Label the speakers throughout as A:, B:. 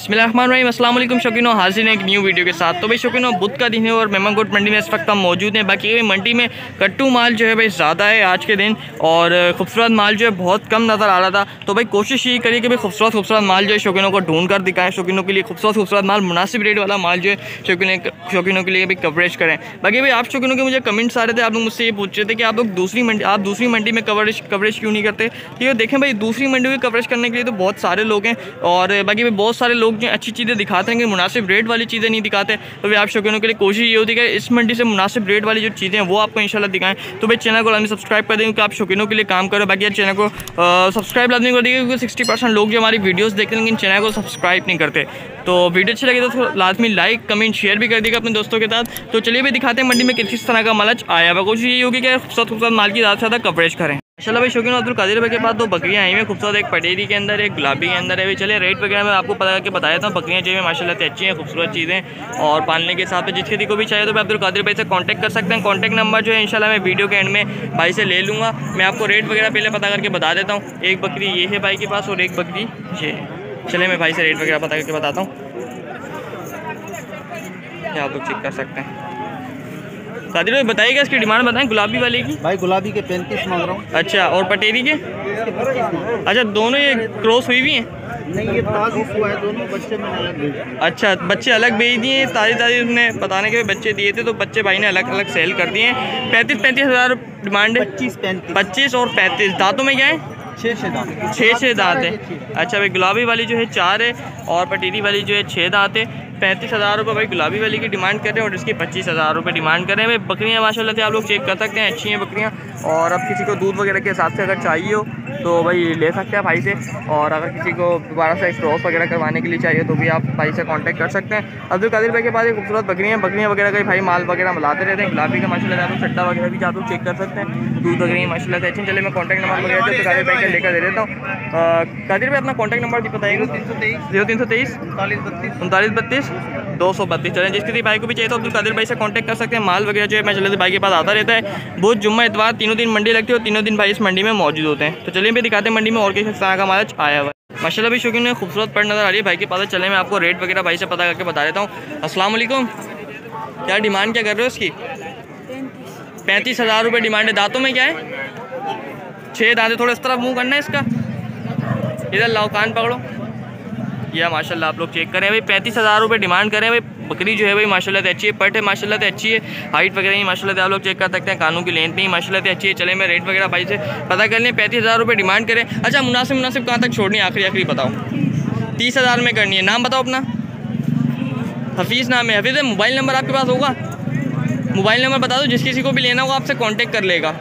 A: बिस्मिल्लाहिर्रहमानिर्रहीम, अस्सलाम वालेकुम शौकीनों, हाजिर हैं एक न्यू वीडियो के साथ। तो भाई शौकीनों, बुध का दिन है और मेमनगोट मंडी में इस वक्त हम मौजूद हैं। बाकी मंडी में कट्टू माल जो है भाई ज़्यादा है आज के दिन, और खूबसूरत माल जो है बहुत कम नज़र आ रहा था। तो भाई कोशिश ये करिए कि भाई खूबसूरत माल जो है शौकीनों को ढूंढ कर दिखाएं, शौकीनों के लिए खूबसूरत माल, मुनासिब रेट वाला माल जो है शौकीनों के लिए भी कवरेज करें। बाकी भाई आप शौकीनों के मुझे कमेंट्स आ रहे थे, आप लोग मुझसे ये पूछ रहे थे कि आप लोग दूसरी मंडी में कवरेज क्यों नहीं करते। ठीक है, देखें भाई दूसरी मंडी में कवरेज करने के लिए तो बहुत सारे लोग हैं, और बाकी भाई बहुत सारे लोग जो अच्छी चीज़ें दिखाते हैं कि मुनासिब रेट वाली चीज़ें नहीं दिखाते। तो भाई आप शौकीनों के लिए कोशिश ये होती है कि इस मंडी से मुनासिब रेट वाली जो चीज़ें हैं वो आपको इंशाल्लाह दिखाएं। तो भाई चैनल को लाजमी सब्सक्राइब कर देंगे कि आप शौकीनों के लिए काम करो। बाकी चैनल को सब्सक्राइब लाजमी कर देंगे, क्योंकि 60% लोग जो हमारी वीडियोज़ देखते हैं लेकिन चैनल को सब्सक्राइब नहीं करते। तो वीडियो अच्छी लगी तो लाजमी लाइक कमेंट शेयर भी कर देगा अपने दोस्तों के साथ। तो चलिए भी दिखाते हैं मंडी में किस तरह का माल आया हुआ। कोशिश यही होगी कि खूबसूरत माल की ज़्यादा से ज़्यादा कवरेज करें। चलो भाई शौकीन, अब्दुल कादिर भाई के पास दो बकरियाँ आई हैं खूबसूरत, एक पटेरी के अंदर एक गुलाबी के अंदर है। भाई चलिए रेट वगैरह मैं आपको पता करके बताया था। बकरियाँ जो है माशाल्लाह से अच्छी हैं, खूबसूरत चीज़ें, और पालने के हिसाब से जिस किसी को भी चाहिए तो भाई अब्दुल कादिर भाई से कांटेक्ट कर सकते हैं। कांटेक्ट नंबर जो है इंशाल्लाह मैं वीडियो के एंड में भाई से ले लूँगा। मैं आपको रेट वगैरह पहले पता करके बता देता हूँ। एक बकरी ये है भाई के पास और एक बकरी ये है। चलिए मैं भाई से रेट वगैरह पता करके बताता हूँ, क्या आप लोग चेक कर सकते हैं। कादिर भाई बताइएगा इसकी डिमांड बताएं गुलाबी वाले की।
B: भाई गुलाबी के 35 मांग रहा हूँ।
A: अच्छा, और पटेरी के? अच्छा, दोनों ये क्रॉस हुई भी हैं?
B: नहीं, ये ताज हुआ है, दोनों बच्चे मैंने अलग भेज दिए।
A: अच्छा, बच्चे अलग भेज दिए, ताज़ी उसने बताने के बच्चे दिए थे तो बच्चे भाई ने अलग अलग सेल कर दिए हैं। 35 हज़ार डिमांड है। 25 और 35 दांतों में क्या है? 6 दांत है। अच्छा भाई, गुलाबी वाली जो है 4 है और पटेरी वाली जो है 6 दांत है। 35 हज़ार रुपये भाई गुलाबी वाली की डिमांड कर रहे हैं और इसकी 25 हज़ार रुपये डिमांड कर रहे हैं। भाई बकरियाँ माशाल्लाह से आप लोग चेक कर सकते हैं, अच्छी हैं बकरियाँ। और अब किसी को दूध वगैरह के हिसाब से अगर चाहिए हो तो भाई ले सकते हैं भाई से, और अगर किसी को दोबारा से क्रॉस वगैरह करवाने के लिए चाहिए तो भी आप भाई से कांटेक्ट कर सकते हैं। अब्दुल कादिर भाई के पास एक खूबसूरत बकरियाँ वगैरह का भाई माल वगैरह मिलाते रहते हैं। गुलाबी का माशाल्लाह आप लोग चट्टा वगैरह भी आप लोग चेक कर सकते हैं। दूध वगैरह माशाल्लाह से अच्छी। चलिए मैं कॉन्टैक्ट नंबर वगैरह तो कादिर भाई का लेकर दे देता हूँ। कादिर भाई अपना कॉन्टैक्ट नंबर भी बताइएगा। 0323 39 32 232। चलें जिस किसी भाई को भी चाहिए तो अब्दुल कादिर भाई से कांटेक्ट कर सकते हैं। माल वगैरह जो है मैं चले भाई के पास आता रहता है। बहुत जुम्मा इतवार तीनों दिन मंडी लगती है और तीनों दिन भाई इस मंडी में मौजूद होते हैं। तो चलिए भी दिखाते हैं मंडी में और किस तरह का माल आया हुआ है। माशाल्लाह भी शौकीन में खूबसूरत पेड़ नज़र आ रही है भाई के पास। चले मैं आपको रेट वगैरह भाई से पता करके बता देता हूँ। अस्सलाम वालेकुम, क्या डिमांड क्या कर रहे हो इसकी? 35 हज़ार रुपये डिमांड है। दांतों में क्या है? 6 दांत है। थोड़ा इस तरफ मुँह करना है इसका, इधर लाओ, कान पकड़ो। यह माशाल्लाह आप लोग चेक करें भाई, 35 हज़ार रुपये डिमांड करें भाई। बकरी जो है भाई माशाल्लाह से अच्छी है, पट है माशाल्लाह से अच्छी है, हाइट वगैरह ही माशाल्लाह से आप लोग चेक कर सकते हैं, कानों की लेंथ नहीं माशाल्लाह से अच्छी है। चले मैं रेट वगैरह भाई से पता कर लें। 35 हज़ार रुपये डिमांड करें। अच्छा, मुनासिब कहाँ तक छोड़नी है? आखिरी बताओ। 30 हज़ार में करनी है। नाम बताओ अपना। हफीज़ नाम है। हफीज़, मोबाइल नंबर आपके पास होगा? मोबाइल नंबर बता दो, जिस किसी को भी लेना होगा आपसे कॉन्टेक्ट कर लेगा।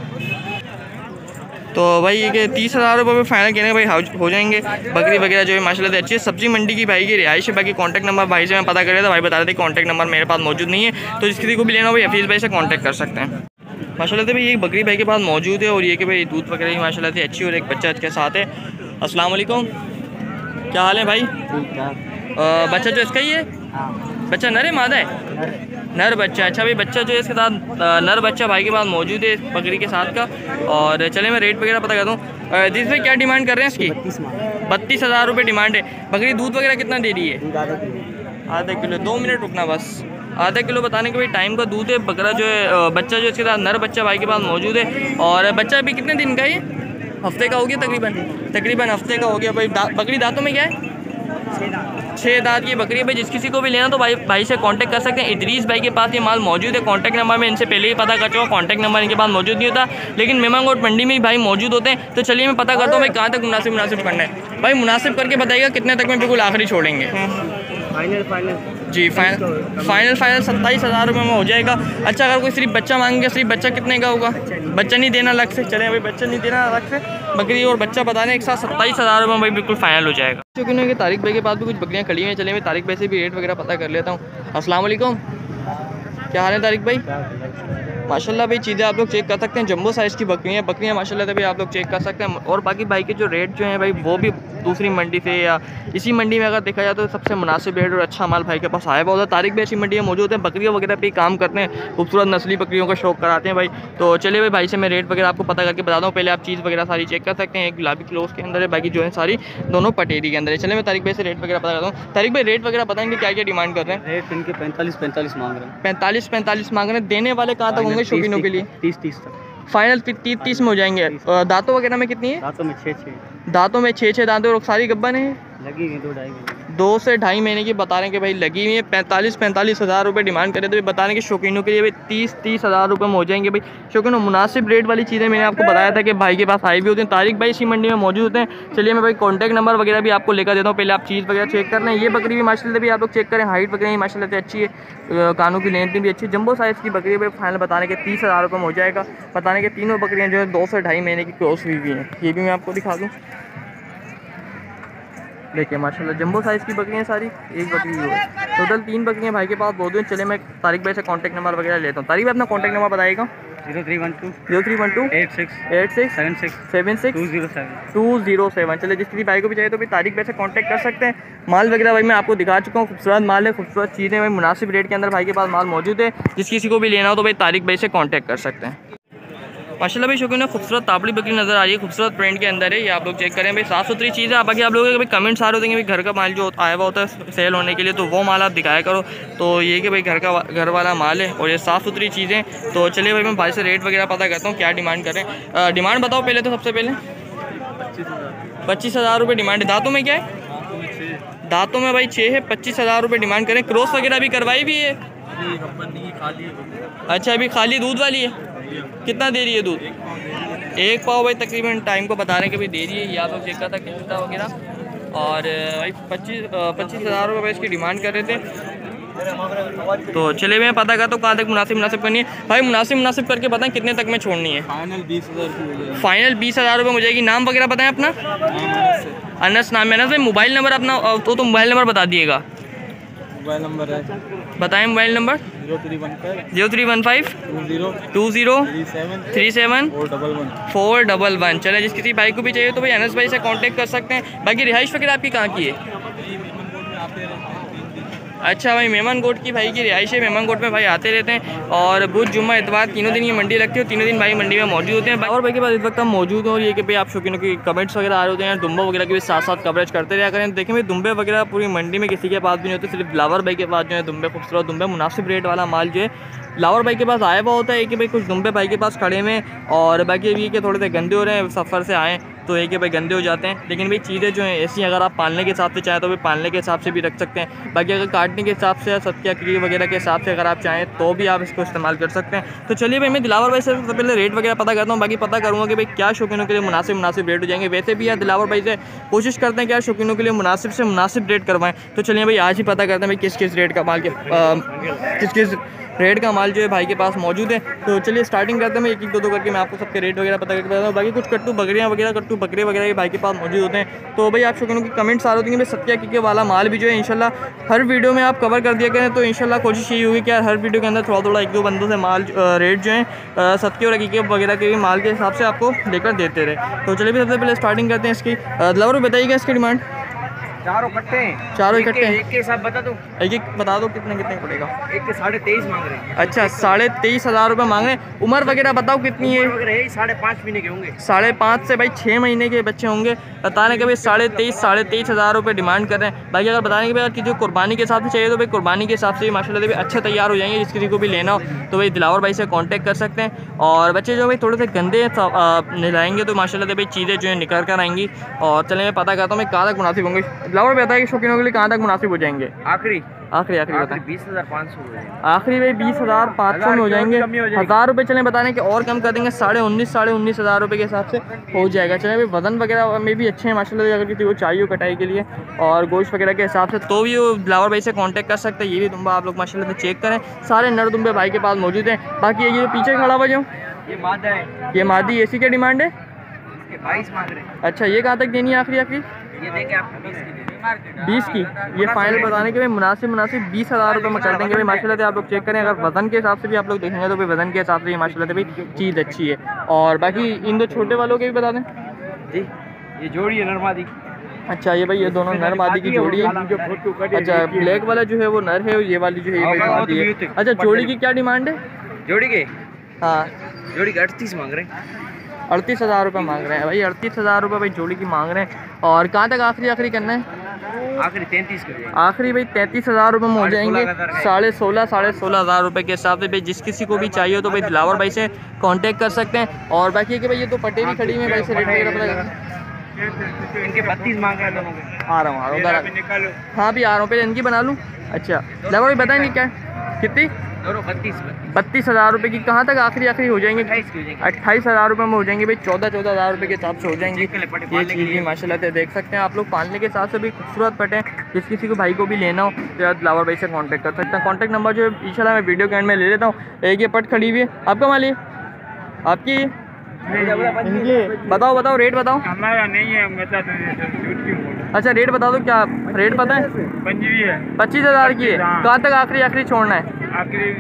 A: तो भाई ये 30 हज़ार रुपये में फाइनल कहने भाई हो जाएंगे। बकरी वगैरह जो है माशाल्लाह से अच्छी है। सब्जी मंडी की भाई की रिहाइश है। बाकी कॉन्टैक्ट नंबर भाई से मैं पता कर रहा था, भाई बता रहे थे कॉन्टैक्ट नंबर मेरे पास मौजूद नहीं है, तो जिस किसी को भी लेना हो भाई हफीज़ भाई से कॉन्टैक्ट कर सकते हैं। माशाल्लाह से भाई ये बकरी भाई के पास मौजूद है, और ये कि भाई दूध वगैरह ही माशाल्लाह से अच्छी, और एक बच्चा इसके साथ है। अस्सलाम वालेकुम, क्या हाल है भाई? बच्चा जो इसका ही है? बच्चा नर है मादा है? नर बच्चा। अच्छा भाई, बच्चा जो है इसके साथ नर बच्चा भाई के पास मौजूद है बकरी के साथ का। और चले मैं रेट वगैरह पता करता हूँ। जिस भाई क्या डिमांड कर रहे हैं इसकी? 32 हज़ार रुपये डिमांड है। बकरी दूध वगैरह कितना दे रही है? आधा किलो। 2 मिनट रुकना बस। आधा किलो बताने के भाई टाइम का दूध है। बकरा जो है बच्चा जो इसके साथ नर बच्चा भाई के पास मौजूद है। और बच्चा अभी कितने दिन का है? हफ्ते का हो गया तकरीबन हफ्ते का हो गया भाई। बकरी दांतों में क्या है? 6 दांत की बकरी है भाई। जिस किसी को भी लेना तो भाई से कांटेक्ट कर सकते हैं। इदरीस भाई के पास ये माल मौजूद है। कांटेक्ट नंबर में इनसे पहले ही पता कर चुका। कांटेक्ट नंबर इनके पास मौजूद नहीं होता, लेकिन मेमनगोट मंडी में भाई मौजूद होते हैं। तो चलिए मैं पता करता हूँ भाई कहाँ तक मुनासिब करना है। भाई मुनासिब करके बताइएगा कितने तक में बिल्कुल आखिरी छोड़ेंगे? फाइनल जी, फाइनल 27 हज़ार रुपये में हो जाएगा। अच्छा, अगर कोई सिर्फ बच्चा मांगेगा, सिर्फ बच्चा कितने का होगा? बच्चा नहीं देना अलग से। चले भाई बच्चा नहीं देना अलग से, बकरी और बच्चा बताने एक साथ 27 हज़ार रुपये में भाई बिल्कुल फाइनल हो जाएगा। क्योंकि तारिक भाई के पास भी कुछ बकरियाँ खड़ी हैं। चले मैं तारिक भाई से भी रेट वगैरह पता कर लेता हूँ। अस्सलाम वालेकुम, क्या हाल है तारिक भाई? माशाल्लाह भाई चीज़ें आप लोग चेक कर सकते हैं, जंबो साइज़ की बकरियाँ माशाल्लाह तभी आप लोग चेक कर सकते हैं। और बाकी भाई के जो रेट जो हैं भाई वो भी दूसरी मंडी से या इसी मंडी में अगर देखा जाए तो सबसे मुनासिब रेट और अच्छा माल भाई के पास आया हुआ होता है। तारिक भाई ऐसी मंडी में मौजूद है, बकरियों वगैरह पे काम करते हैं, खूबसूरत नस्ली बकरियों का शौक कराते हैं भाई। तो चलिए भाई से मैं रेट वगैरह आपको पता करके बताता हूँ। पहले आप चीज़ वगैरह सारी चेक कर सकते हैं। एक गुलाबी क्लोज के अंदर है, बाकी जो है सारी दोनों पटेरी के अंदर है। चलिए मैं तारिक भाई से रेट वगैरह पता करता हूँ। तारिक भाई रेट वगैरह बताएंगे क्या क्या डिमांड कर रहे हैं?
B: रेट इनके 45 मांग रहे हैं।
A: 45 मांग रहे हैं। देने वाले कहाँ तक होंगे शौकीनों के लिए?
B: 30 तक
A: फाइनल 30 में हो जाएंगे। दांतों वगैरह में कितनी है?
B: दांतों में 6
A: दांतों और सारी गब्बन है
B: लगी हुई
A: 2 से ढाई महीने की बता रहे हैं कि भाई लगी हुई है। 45 हज़ार रुपये डिमांड करें तो बता रहे हैं कि शौकीनों के लिए भाई 30 हज़ार रुपये में हो जाएंगे भाई। शौकीनों मुनासिब रेट वाली चीज़ें मैंने आपको बताया था कि भाई के पास आई भी होती हैं। तारिक भाई इसी मंडी में मौजूद होते हैं। चलिए मैं भाई कॉन्टैक्ट नंबर वगैरह भी आपको लेकर देता हूँ। पहले आप चीज़ वगैरह चेक कर लें। ये बकरी भी माशाल्लाह भी आप लोग चेक करें, हाइट वगैरह माशाल्लाह से अच्छी है, कानों की लेंथ भी अच्छी है। जंबो साइज़ की बकरी भाई फाइनल बताने के 30 हज़ार रुपये में हो जाएगा। बताने के तीनों बकरियाँ जो है 2 से ढाई महीने की क्रॉस हुई हुई हैं। ये भी मैं आपको दिखा दूँ। देखिए माशाल्लाह जंबो साइज़ की बकरियाँ सारी, एक बकरी हुई है। टोटल 3 बकरियाँ भाई के पास बहुत हैं। चले मैं तारिक भाई से कॉन्टैक्ट नंबर वगैरह लेता हूँ। तारिक भाई अपना कॉन्टैक्ट नंबर बताइएगा।
B: 0312 86
A: 76 207। चले जिस किसी भाई को भी चाहिए तो भी तारिक भाई से कॉन्टैक्ट कर सकते हैं। माल वगैरह भाई मैं आपको दिखा चुका हूँ, खूबसूरत माल है, खूबसूरत चीज़ें भाई मुनासिब रेट के अंदर भाई के पास माल मौजूद है। जिस किसी को भी लेना हो तो भाई तारिक भाई से कॉन्टैक्ट कर सकते हैं। माशाल्लाह भाई शौकीन खूबसूरत तापड़ी बकरी नज़र आ रही है, खूबसूरत प्रिंट के अंदर है। ये आप लोग चेक करें भाई, साफ़ सुथरी चीज़ है। बाकी आप लोगों के भाई कमेंट्स आ रहे होते हैं भाई घर का माल जो आया हुआ होता है सेल होने के लिए, तो वो माल आप दिखाया करो। तो ये कि भाई घर वाला माल है और ये साफ़ सुथरी चीज़ें। तो चलिए भाई मैं भाई से रेट वगैरह पता करता हूँ क्या डिमांड कर रहे हैं। डिमांड बताओ पहले तो, सबसे पहले 25 हज़ार रुपये डिमांड है। दाँतों में क्या है? दाँतों में भाई 6 है, 25 हज़ार रुपये डिमांड करें। क्रॉस वगैरह भी करवाई भी है? अच्छा अभी खाली दूध वाली है। कितना दे रही है दूध? 1 पाव भाई तकरीबन टाइम को बता रहे हैं कि भाई दे रही है। या तो चेक करता कितना वगैरह। और भाई 25 हज़ार रुपये इसकी डिमांड कर रहे थे। तो चलिए मैं पता करता हूँ कहाँ तक मुनासिब करनी है भाई। मुनासिब करके बताएं कितने तक में छोड़नी है? फाइनल 20 हज़ार रुपये हो जाएगी। नाम वगैरह बताएं अपना? अनस नाम है। अनस भाई मोबाइल नंबर अपना तो मोबाइल नंबर बता दिएगा।
B: मोबाइल नंबर है,
A: बताएं मोबाइल नंबर। 0315 20 37 411। चले जिस किसी भाई को भी चाहिए तो भाई अनस भाई से कांटेक्ट कर सकते हैं। बाकी रिहाइश वगैरह आपकी कहाँ की है? अच्छा भाई मेमन कोट की भाई की रिहाइश है। मेमन कोट में भाई आते रहते हैं और बुध जुम्मा इतवार तीनों दिन ये मंडी लगती है और तीनों दिन भाई मंडी में मौजूद होते हैं। और भाई के पास इस वक्त हम मौजूद हैं और ये कि भाई आप शौकीनों की कमेंट्स वगैरह आ रहे होते हैं, दुम्बा वगैरह की भी साथ साथ कवरेज करते रहा करें। देखें भाई दुम्बे वगैरह पूरी मंडी में किसी के पास भी नहीं होते, सिर्फ लावर भाई के पास जो है दुम्बे, खूबसूरत दुम्बे, मुनासिब रेट वाला माल जो है लावर भाई के पास आया हुआ होता है। कि भाई कुछ दुम्बे भाई के पास खड़े में और बाकी ये कि थोड़े से गंदे हो रहे हैं, सफ़र से आएँ तो एक भाई गंदे हो जाते हैं। लेकिन भाई चीज़ें जो हैं ऐसी, अगर आप पालने के हिसाब से चाहें तो भाई पालने के हिसाब से भी रख सकते हैं। बाकी अगर काटने के हिसाब से, सत्या क्री वगैरह के हिसाब से अगर आप चाहें तो भी आप इसको इस्तेमाल कर सकते हैं। तो चलिए भाई मैं दिलावर भाई से सबसे पहले रेट वगैरह पता करता हूँ। बाकी पता करूँगा कि भाई क्या शौकीनों के लिए मुनासिब रेट हो जाएंगे। वैसे भी यार दिलावर भाई से कोशिश करते हैं क्या शौकीनों के लिए मुनासिब से मुनासिब रेट करवाएं। तो चलिए भाई आज ही पता करते हैं भाई किस रेट का माल किस रेट का माल जो है भाई के पास मौजूद है। तो चलिए स्टार्टिंग करते हैं। मैं एक दो करके मैं आपको सबके रेट वगैरह पता करके बताता हूँ। बाकी कुछ कट्टू बकरे वगैरह भी भाई के पास मौजूद होते हैं। तो भाई आप शौकीनों की कमेंट्स आ रहे होंगे भाई सत्या की वाला माल भी जो है इंशाल्लाह हर वीडियो में आप कवर कर दिया करें। तो इंशाल्लाह कोशिश यही होगी कि यार हर वीडियो के अंदर थोड़ा 1-2 बंदों से माल रेट जो है सत्य और हकीके वगैरह के माल के हिसाब से आपको लेकर देते रहे। तो चलिए सबसे पहले स्टार्टिंग करते हैं इसकी। दिलावर बताइएगा इसकी डिमांड।
B: चारों इकट्ठे
A: एक
B: के साथ बता दो,
A: एक बता दो कितने पड़ेगा?
B: एक के 23.5 मांग रहे हैं।
A: अच्छा 23.5 हज़ार रुपये मांग रहे हैं। उम्र वगैरह बताओ कितनी है?
B: 5.5 महीने के होंगे।
A: 5.5 से भाई 6 महीने के बच्चे होंगे। बताने के भाई 23.5 हज़ार रुपये डिमांड कर रहे हैं। बाकी अगर बताने के भाई कि जो कुर्बानी के हिसाब से चाहिए तो भाई कुर्बानी के हिसाब से माशाल्लाह भी अच्छे तैयार हो जाएंगे। जिस किसी को भी लेना हो तो भाई दिलावर भाई से कांटेक्ट कर सकते हैं। और बच्चे जो भाई थोड़े से गंदे नहलाएंगे तो माशाल्लाह भाई चीज़ें जो है निकल कर आएंगी। और चले मैं पता करता हूँ मैं कहाँ तक मुनासिब होंगे। दिलावर भी बताया कि शौकीनों के लिए कहाँ तक मुनासिब हो जाएंगे?
B: आखिरी
A: बताएं।
B: 20,500
A: आखिरी भाई 20,500 में हो जाएंगे। 1000 रुपये चलें बताने के और कम कर देंगे, 19,500 हज़ार रुपये के हिसाब से हो जाएगा। चलें भाई वज़न वगैरह में भी अच्छे हैं माशाल्लाह, अगर किसी को चाहिए हो कटाई के लिए और गोश्त वगैरह के हिसाब से तो भी वो दिलावर भाई से कांटेक्ट कर सकते हैं। ये भी दुम्बा आप लोग माशाल्लाह से चेक करें, सारे नर दुम्बे भाई के पास मौजूद हैं। बाकी ये जो पीछे खड़ा हुआ जो
B: ये मादा है,
A: ये मादी, ऐसी क्या डिमांड है?
B: 22 मांग रहे हैं।
A: अच्छा ये कहाँ तक देनी है आखिरी?
B: ये देंगे आपको 20 की।
A: 20 की ये फाइनल बताने के भाई मुनासिब 20,000 रुपये में कर देंगे भाई माशाल्लाह से। आप लोग चेक करें, अगर वज़न के हिसाब से भी आप लोग देखेंगे तो भाई वज़न के हिसाब से ये माशाल्लाह से भाई चीज़ अच्छी है। और बाकी इन दो छोटे वालों के भी बता दें
B: जी, ये जोड़ी है नरमादी।
A: अच्छा ये भाई ये दोनों नर मादी की जोड़ी है। अच्छा ब्लैक वाला जो है वो नर है और ये वाली जो है ये भाई मादी है। अच्छा जोड़ी की क्या डिमांड है?
B: जोड़ी के
A: हाँ
B: जोड़ी के 38 मांग रहे हैं।
A: 38,000 रुपये मांग रहे हैं भाई, 38,000 रुपये भाई जोड़ी की मांग रहे हैं। और कहाँ तक आखिरी करना है?
B: आखिरी 33 के
A: आखिरी भाई 33,000 रुपये में हो जाएंगे। 16,500 रुपये के हिसाब से भाई जिस किसी को भी चाहिए तो भाई दिलावर भाई से कांटेक्ट कर सकते हैं। और बाकी है कि भाई ये तो पट्टे भी खड़ी हुई है भाई से रेट वगैरह पता
B: इनके 32 मांग रहे हैं दोनों के।
A: आ रहा हूँ हाँ भी आ रहा हूँ, पहले इनकी बना लूँ। अच्छा दिलावर भाई बताएंगे क्या कितनी? 32,000 रुपये की। कहाँ तक आखिरी हो जाएंगे? 28,000 रुपये में हो जाएंगे भाई। 14,000 रुपये के हिसाब से हो जाएंगे। ये चीज़ भी माशाल्लाह से देख सकते हैं आप लोग। पालने के हिसाब से भी खूबसूरत पटे, जिस किसी को भाई को भी लेना हो तो यार दिलावर भाई से कांटेक्ट कर सकते हैं। कांटेक्ट नंबर जो है इंशाल्लाह मैं वीडियो के एंड में ले लेता हूँ। एक ये पट खड़ी हुई है, आपका माल है? आपकी इनकी बताओ रेट बताओ।
B: हमारा नहीं है।
A: अच्छा रेट बता दो, क्या रेट पता है? 25,000 की है। कहाँ तक आखिरी छोड़ना है?
B: आखिरी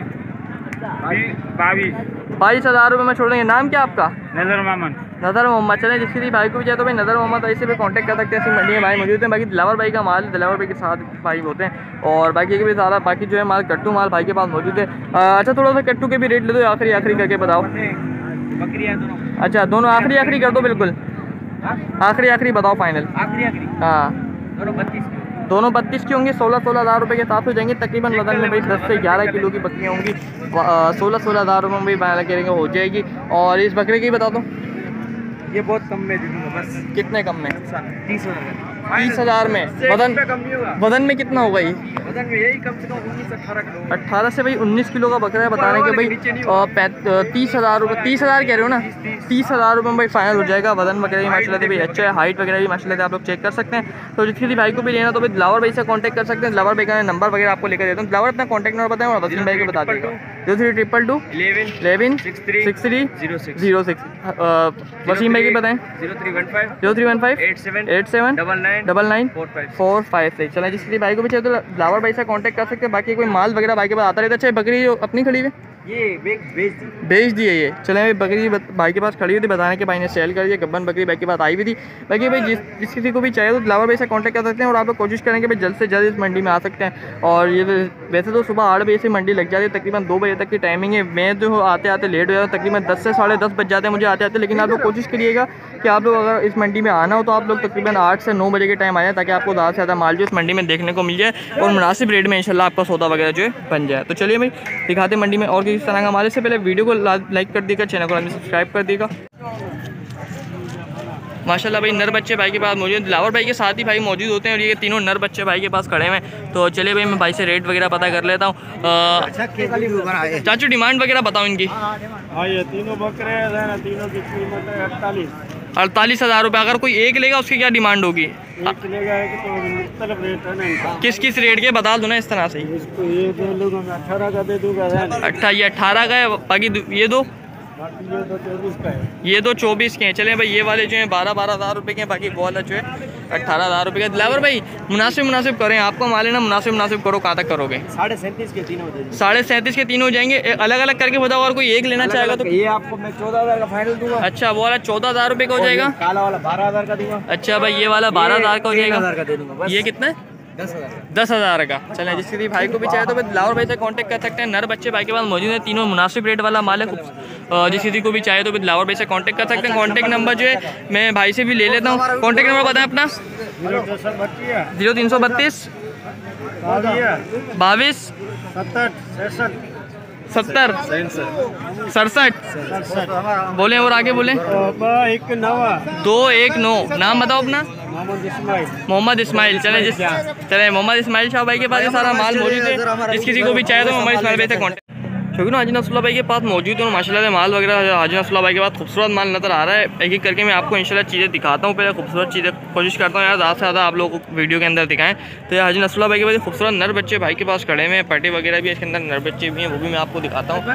A: 22,000 रुपये में छोड़ देंगे। नाम क्या आपका?
B: नजर
A: मोहम्मद। चले जिसकी भी भाई को भी चाहे तो भाई नज़र मोहम्मद ऐसे भी कांटेक्ट कर सकते हैं। ऐसी मंडी में भाई मौजूद हैं। बाकी दिलावर भाई का माल दिलावर भाई के साथ भाई होते हैं। और बाकी के भी सारा बाकी जो है माल कट्टू माल भाई के पास मौजूद है। अच्छा थोड़ा सा कट्टू के भी रेट ले दो आखिरी करके बताओ।
B: बकरियां दोनों।
A: अच्छा दोनों आखिरी कर दो बिल्कुल। आखिरी बताओ फाइनल। हाँ दोनों 32 की होंगी। 16,000 रुपये के साथ हो जाएंगे तकरीबन। वजन में भाई 10 से 11 किलो की बकरियाँ होंगी। 16,000 रुपये में भाई करेंगे हो जाएगी। और इस बकरे की बता दो।
B: ये बहुत कम में दे दूंगा बस।
A: कितने कम में?
B: 30,000
A: में। वजन में कितना होगा ये?
B: वजन में यही कम से कम 19-18 किलो।
A: 18 से भाई 19 किलो का बकरा है बताने के भाई। 30,000 रुपये 30,000 कह रहे हो ना? 30,000 रुपये में भाई फाइनल हो जाएगा। वजन वगैरह भी माशाल्लाह से भाई अच्छा है। हाइट वगैरह भी माशाल्लाह से आप लोग चेक कर सकते हैं। तो जिसके भाई को भी लेना तो भाई दिलावर भाई से कांटेक्ट कर सकते हैं। दिलावर भाई का नंबर वगैरह आपको लेकर देता हूँ। दिलावर अपना कांटेक्ट नंबर बताएं और वसीम भाई को बता देगा। 0322 11 63 06। वसीम भाई की बताएं। 0315 87 99 456। चलें जिसके भाई को भी चाहिए तो दिलावर भाई से कांटेक्ट कर सकते हैं। बाकी कोई माल वगैरह भाई के पास आता रहता है। अच्छा बकरी जो अपनी खड़ी है
B: ये
A: बेच दी है ये। चले भाई बकरी भाई के पास खड़ी हुई थी बताने के भाई ने सेल कर दिया। गब्बन बकरी भाई के पास आई हुई थी। बाकी भाई जिस किसी को भी चाहिए तो दिलावर भाई से कांटेक्ट कर सकते हैं। और आप लोग कोशिश करेंगे भाई जल्द से जल्द इस मंडी में आ सकते हैं। और ये वैसे तो सुबह 8 बजे से मंडी लग जाती है, तकरीबन 2 बजे तक की टाइमिंग है। मैं जो आते लेट हो जाता हूँ, तकरीबन 10 से 10:30 बज जाते हैं मुझे आते। लेकिन आप लोग कोशिश करिएगा कि आप लोग अगर इस मंडी में आना हो तो आप लोग तकरीबन 8 से 9 बजे के टाइम आ जाए, ताकि आपको ज़्यादा से ज़्यादा माल जो इस मंडी में देखने को मिल जाए और मुनासिब रेट में इंशाल्लाह आपका सौदा वगैरह जो है बन जाए। तो चलिए भाई दिखाते मंडी में और किस तरह का माल। इससे पहले वीडियो को लाइक कर देगा, चैनल को सब्सक्राइब कर देगा। माशाल्लाह भाई नर बच्चे भाई के पास मौजूद, दिलावर भाई के साथ ही भाई मौजूद होते हैं। और ये तीनों नर बच्चे भाई के पास खड़े हैं। तो चलिए भाई मैं भाई से रेट वगैरह पता कर लेता हूँ। चाचू डिमांड वगैरह बताओ इनकी।
B: ये तीनों बकरे हैं, तीनों की कीमत है
A: 48,000 रुपये। अगर कोई एक लेगा उसकी क्या डिमांड होगी? किस रेट के बता दो ना इस तरह से।
B: ये दे लूँगा मैं 18 का दे दूँगा।
A: 18 का है। बाकी ये दो
B: 24 का है।
A: ये दो 24 के हैं। चलें भाई ये वाले जो हैं 12,000 रुपये के हैं। बाकी वो वाला जो है 18,000 रुपये का। दिलावर भाई मुनासिब करें, आपको माल है ना, मुनासिब करो। कहाँ तक करोगे?
B: 37.5 के तीनों हो जाएंगे।
A: 37.5 के तीनों हो जाएंगे। अलग अलग करके बताओ। और कोई एक लेना चाहेगा तो
B: ये आपको मैं 14,000 का फाइनल दूंगा।
A: अच्छा वो वाला 14,000 रुपये का हो जाएगा।
B: काला वाला 12,000 का दूंगा।
A: अच्छा भाई ये वाला 12,000 का हो जाएगा। ये कितना है? 10,000 का। चलें जिसके भी भाई को भी चाहिए तो दिलावर भाई से कांटेक्ट कर सकते हैं। नर बच्चे भाई के पास मौजूद है। तीनों मुनासिब रेट वाला माल है। जिस किसी को भी चाहिए तो दिलावर भाई से कांटेक्ट कर सकते हैं। कांटेक्ट नंबर जो है मैं भाई से भी ले लेता हूँ। कांटेक्ट नंबर बताएं अपना। 0332 22 70 67 बोले और आगे बोले 219। नाम बताओ अपना। मोहम्मद इस्माइल। चले मोहम्मद इस्माइल शाह भाई के पास ये सारा माल मौजूद है। जिस किसी को भी चाहिए तो मोहम्मद इस्माइल भाई से कॉन्टेक्ट। क्योंकि ना हाजी नसरुल्लाह भाई के पास मौजूद है और माशाल्लाह से माल वगैरह हाजी नसरुल्लाह भाई के पास खूबसूरत माल नज़र आ रहा है। एक एक करके मैं आपको इंशाल्लाह चीज़ें दिखाता हूँ। पहले खूबसूरत चीज़ें कोशिश करता हूँ यार ज़्यादा से ज़्यादा आप लोगों को वीडियो के अंदर दिखाएं। तो यार हाजी नसरुल्लाह भाई के पास खूबसूरत नर बच्चे भाई के पास खड़े हुए हैं। पट्टे वगैरह भी इसके अंदर नर बच्चे भी हैं, वो भी मैं आपको दिखाता हूँ।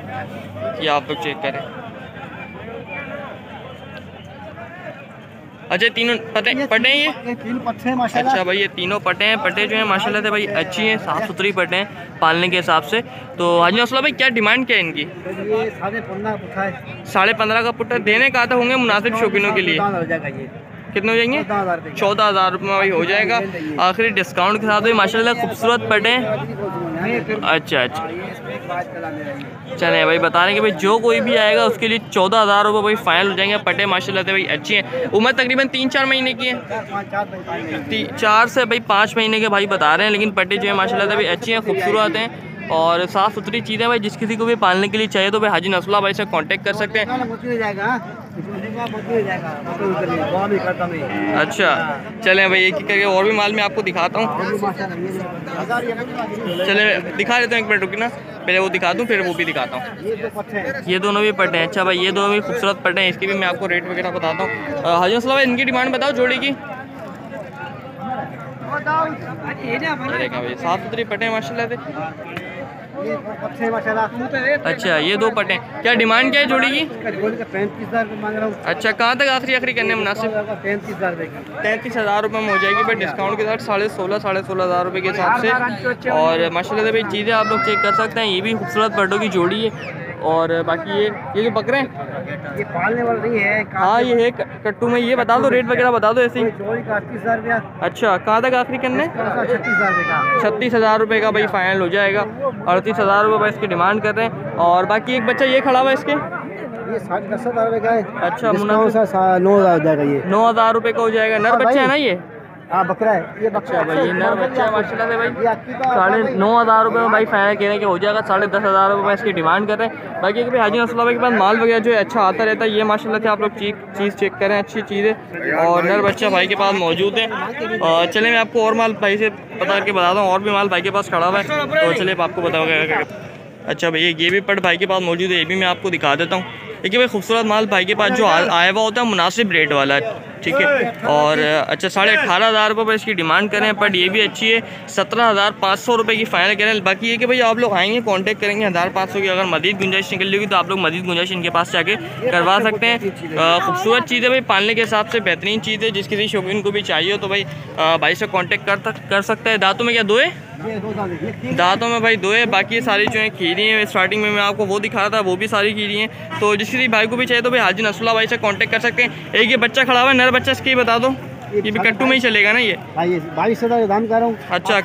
A: ये आप लोग चेक करें। अच्छा तीनों पटे हैं ये
C: 3 पट्टे हैं माशाल्लाह।
A: अच्छा भाई ये तीनों पटे हैं, पटे जो हैं माशाल्लाह से भाई अच्छी हैं, साफ़ सुथरी पटे हैं पालने के हिसाब से। तो हाजी नस्ला भाई क्या डिमांड क्या है इनकी?
C: ये 15.5 पुट्ठा है।
A: 15.5 का पुट्टा देने का आता होंगे मुनासिब शौकीनों के लिए? कितने हो जाएंगे? 14,000 रुपये में भाई हो जाएगा आखिरी डिस्काउंट के साथ। भाई माशाल्लाह खूबसूरत पटे हैं। अच्छा चलें भाई बता रहे हैं कि भाई जो कोई भी आएगा उसके लिए 14,000 रुपये भाई फाइनल हो जाएंगे। पटे माशाल्लाह से भाई अच्छी हैं, उम्र तकरीबन 3-4 महीने की है, 4 से भाई 5 महीने के भाई बता रहे हैं। लेकिन पटे जो है माशाल्लाह से भाई अच्छी हैं, खूबसूरत हैं और साफ़ सुथरी चीज़ें भाई। जिस किसी को भी पालने के लिए चाहिए तो भाई हाजी नस्ला भाई से कांटेक्ट कर सकते हैं। अच्छा चलें भाई एक ही करके और भी माल मैं आपको दिखाता हूँ। चलें दिखा देता हूँ, 1 मिनट रुकी ना, पहले वो दिखा दूँ फिर वो भी दिखाता हूँ। ये दोनों भी पटे हैं। अच्छा भाई ये दोनों भी खूबसूरत पटे हैं, इसकी भी मैं आपको रेट वगैरह बताता हूँ। हाजी नस्ला भाई इनकी डिमांड बताओ जोड़ी की। देखें भाई साफ़ सुथरी पटे हैं माशाल्लाह से। अच्छा ये 2 पटे, क्या डिमांड क्या है जोड़ी की?
C: 35,000 रुपये मांग रहा हूँ।
A: अच्छा कहाँ तक आखिरी करने मुनासिब? 33,000 रुपये में हो जाएगी भाई डिस्काउंट के साथ 16,500 रुपये के हिसाब से। और माशाल्लाह से भाई चीज़ें आप लोग चेक कर सकते हैं, ये भी खूबसूरत पटों की जोड़ी है। और बाकी ये जो बकरे हैं
C: ये पालने वाला नहीं है।
A: हाँ ये है कट्टू में। ये बता दो रेट वगैरह बता दो ऐसे ही।
C: जोड़ी का 38,000 रुपया।
A: अच्छा कहाँ तक आखिरी करने?
C: 36,000 रुपये का।
A: 36,000 रुपये का भाई फाइनल हो जाएगा। 38,000 रुपये भाई इसकी डिमांड कर रहे हैं। और बाकी एक बच्चा ये खड़ा हुआ है इसके,
C: ये 10,000 रुपये का है।
A: अच्छा
C: 9,000 हो जाएगा। ये
A: 9,000 रुपये का हो जाएगा। नर बच्चा है ना ये?
C: हाँ बकरा है ये।
A: अच्छा भाई ये नर बच्चा है माशाल्लाह से भाई 9,500 रुपये में भाई फाइनल कहने के हो जाएगा। 10,500 रुपये में इसकी डिमांड कर रहे हैं। बाकी भाई हाजी नस्ला भाई के पास माल वगैरह जो है अच्छा आता रहता है। ये माशाल्लाह से आप लोग चीज़ चेक करें, अच्छी चीज़ है और नर बच्चा भाई के पास मौजूद है। और चले मैं आपको और माल भाई से पता करके बताता हूँ, और भी माल भाई के पास खड़ा हुआ है तो चलिए आपको बताऊँगा। अच्छा भैया ये भी पट भाई के पास मौजूद है, ये भी मैं आपको दिखा देता हूँ। देखिए भाई खूबसूरत माल भाई के पास जो आया हुआ होता है मुनासिब रेट वाला है, ठीक है। और अच्छा 18,500 रुपये पर इसकी डिमांड करें, बट ये भी अच्छी है। 17,500 रुपये की फाइनल करें। बाकी ये कि भाई आप लोग आएंगे कांटेक्ट करेंगे 1,500 की अगर मज़ीद गुंजाइश निकल जाएगी तो आप लोग मज़ीद गुंजाइश इनके पास जाके करवा सकते हैं। खूबसूरत चीज़ है भाई, पालने के हिसाब से बेहतरीन चीज़ है। जिस किसी शौकीन को भी चाहिए हो तो भाई से कॉन्टेक्ट कर सकता है। दांतों में क्या 2 है? दांतों में भाई 2 है। बाकी सारी जो है खीरी हैं, स्टार्टिंग में मैं आपको वो दिखा रहा था, वो भी सारी खीरी हैं। तो जिस किसी भाई को भी चाहिए तो भाई हाजी नस्ला भाई से कांटेक्ट कर सकते हैं। एक ये बच्चा खड़ा हुआ है नर बच्चा, इसकी बता दो। ये भी कट्टू में ही चलेगा ना ये?
C: 22,000 दाम कर रहा हूँ। अच्छा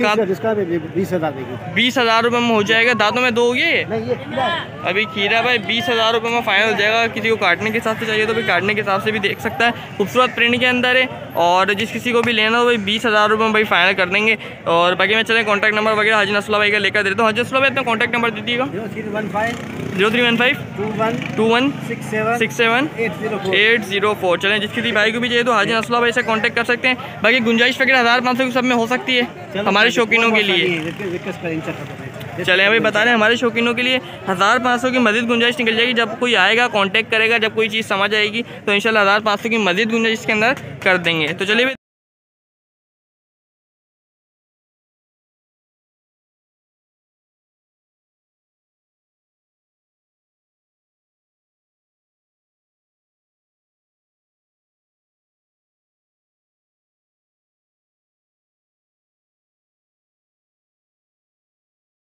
A: 20,000 रुपये में हो जाएगा। दांतों में 2 हो गए अभी खीरा भाई 20,000 रुपये में फाइनल हो जाएगा। किसी को काटने के हिसाब से चाहिए तो भाई काटने के हिसाब से भी देख सकता है। खूबसूरत प्रिंट के अंदर है और जिस किसी को भी लेना हो भाई 20,000 रुपये में भाई फाइनल कर देंगे। और बाकी मैं चले कॉन्टैक्ट नंबर वगैरह हाजी नस्ला भाई का लेकर देता हूँ। हाजी नस्ला भाई अपना कॉन्टैक्ट नंबर दे दीजिएगा। 0315 21 67 804। चलें जिस किसी भाई को भी चाहिए तो हाजी नस्ला भाई से कांटेक्ट कर सकते हैं। बाकी गुंजाइश वगैरह 1,500 की सब में हो सकती है हमारे शौकीनों के लिए। चलें अभी बता रहे हैं हमारे शौकीनों के लिए 1,500 की मज़ीद गुंजाइश निकल जाएगी। जब कोई आएगा कांटेक्ट करेगा, जब कोई चीज़ समझ आएगी तो इंशाल्लाह 1,500 की मज़ीद गुंजाइश के अंदर कर देंगे। तो चलिए